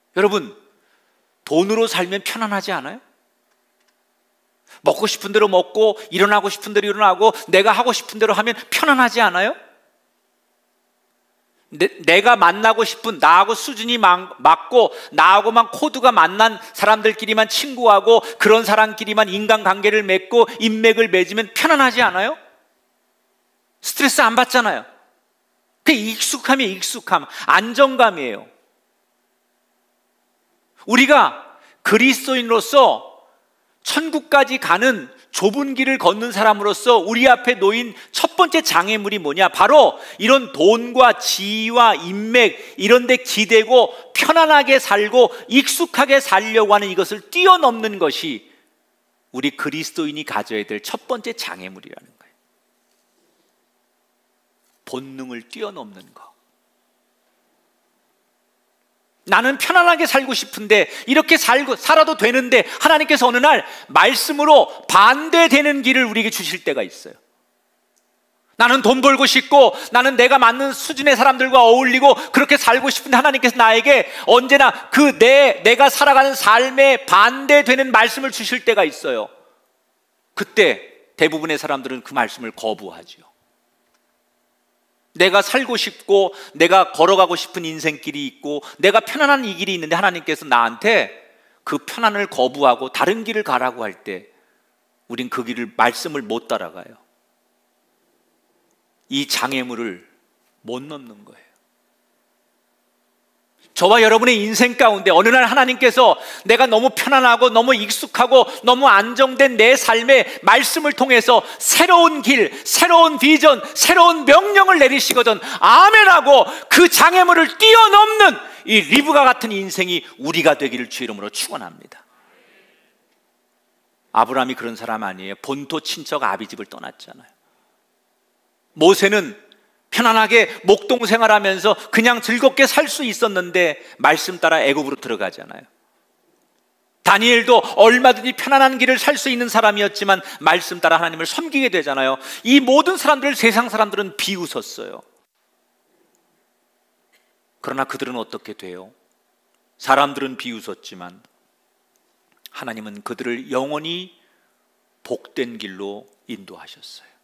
여러분, 돈으로 살면 편안하지 않아요? 먹고 싶은 대로 먹고 일어나고 싶은 대로 일어나고 내가 하고 싶은 대로 하면 편안하지 않아요? 내가 만나고 싶은, 나하고 수준이 맞고 나하고만 코드가 만난 사람들끼리만 친구하고 그런 사람끼리만 인간관계를 맺고 인맥을 맺으면 편안하지 않아요? 스트레스 안 받잖아요. 그게 익숙함이에요. 익숙함, 안정감이에요. 우리가 그리스도인으로서 천국까지 가는 좁은 길을 걷는 사람으로서 우리 앞에 놓인 첫 번째 장애물이 뭐냐? 바로 이런 돈과 지위와 인맥 이런 데 기대고 편안하게 살고 익숙하게 살려고 하는 이것을 뛰어넘는 것이 우리 그리스도인이 가져야 될 첫 번째 장애물이라는 거예요. 본능을 뛰어넘는 거. 나는 편안하게 살고 싶은데 이렇게 살아도 되는데 하나님께서 어느 날 말씀으로 반대되는 길을 우리에게 주실 때가 있어요. 나는 돈 벌고 싶고 나는 내가 맞는 수준의 사람들과 어울리고 그렇게 살고 싶은데 하나님께서 나에게 언제나 내가 살아가는 삶에 반대되는 말씀을 주실 때가 있어요. 그때 대부분의 사람들은 그 말씀을 거부하죠. 내가 살고 싶고 내가 걸어가고 싶은 인생길이 있고 내가 편안한 이 길이 있는데 하나님께서 나한테 그 편안을 거부하고 다른 길을 가라고 할 때 우린 그 길을, 말씀을 못 따라가요. 이 장애물을 못 넘는 거예요. 저와 여러분의 인생 가운데 어느 날 하나님께서 내가 너무 편안하고 너무 익숙하고 너무 안정된 내 삶의 말씀을 통해서 새로운 길, 새로운 비전, 새로운 명령을 내리시거든 아멘하고 그 장애물을 뛰어넘는 이 리브가 같은 인생이 우리가 되기를 주의 이름으로 축원합니다. 아브라함이 그런 사람 아니에요. 본토 친척 아비집을 떠났잖아요. 모세는 편안하게 목동 생활하면서 그냥 즐겁게 살 수 있었는데 말씀 따라 애굽으로 들어가잖아요. 다니엘도 얼마든지 편안한 길을 살 수 있는 사람이었지만 말씀 따라 하나님을 섬기게 되잖아요. 이 모든 사람들, 세상 사람들은 비웃었어요. 그러나 그들은 어떻게 돼요? 사람들은 비웃었지만 하나님은 그들을 영원히 복된 길로 인도하셨어요.